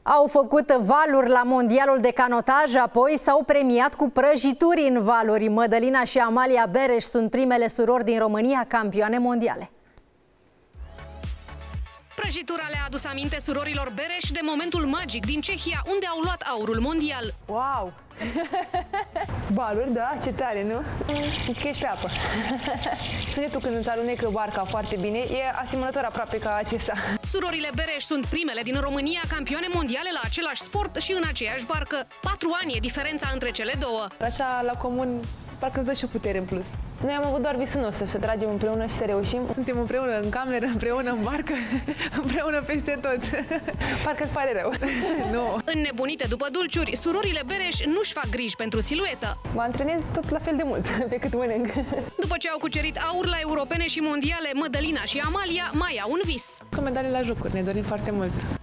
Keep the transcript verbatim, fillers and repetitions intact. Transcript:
Au făcut valuri la mondialul de canotaj, apoi s-au premiat cu prăjituri în valuri. Mădălina și Amalia Bereș sunt primele surori din România campioane mondiale. Prăjitura le-a adus aminte surorilor Bereș de momentul magic din Cehia, unde au luat aurul mondial. Wow! Baluri, da? Ce tare, nu? Zici că ești pe apă. Sunetul când îți alunecă barca foarte bine e asemănător aproape ca acesta. Surorile Bereș sunt primele din România campioane mondiale la același sport și în aceeași barcă. Patru ani e diferența între cele două. Așa, la comun, parcă îți dă și o putere în plus. Noi am avut doar visul nostru, să tragem împreună și să reușim. Suntem împreună în cameră, împreună în barcă, împreună peste tot. Parcă-ți pare rău. Nu. Înnebunite după dulciuri, surorile Bereș nu-și fac griji pentru siluetă. Mă antrenez tot la fel de mult pe cât mănânc. După ce au cucerit aur la europene și mondiale, Mădălina și Amalia mai au un vis. Cu medalii la jocuri, ne dorim foarte mult.